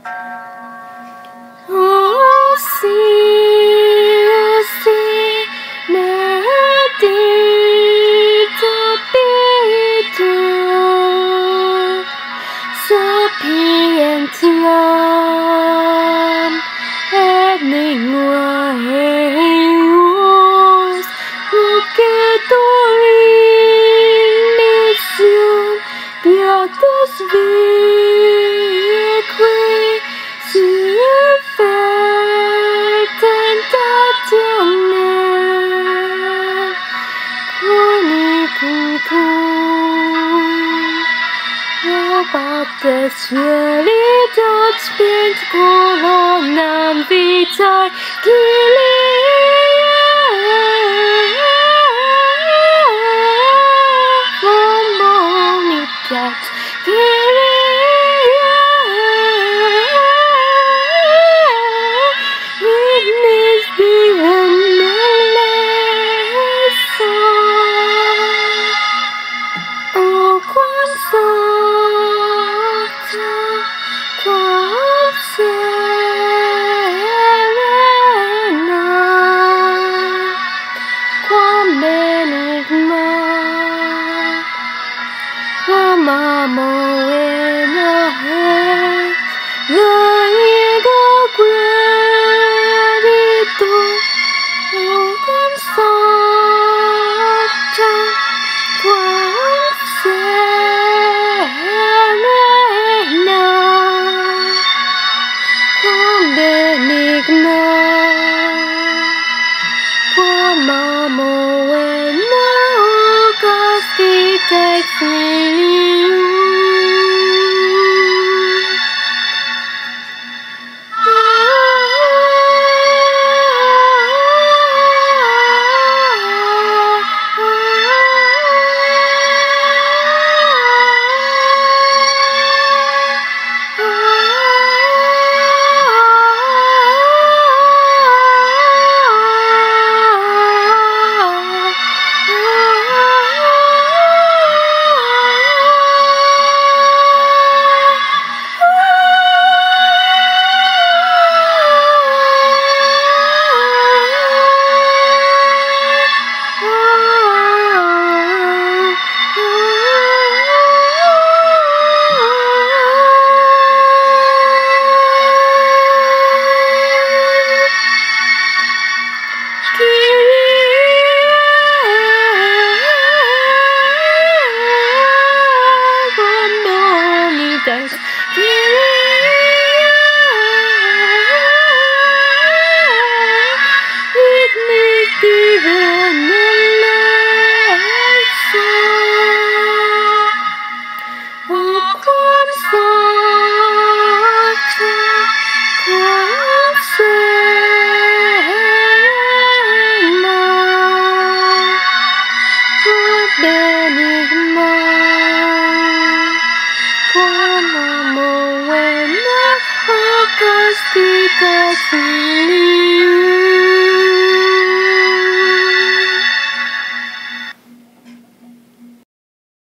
Oh, see, medita pitu, sapientiam, et lingua eius, lucetorin mission, beatus vique, Spiritus spint colonnam vitae Comunicat ignis diem eleso. O quam sancta, quam serena, quam benigna, quam amoena est, laego credito, o quam sancta, quam serena, quam benigna, quam amoena, o castite Lilium. Benigna, quam amoena, o castita Lilium.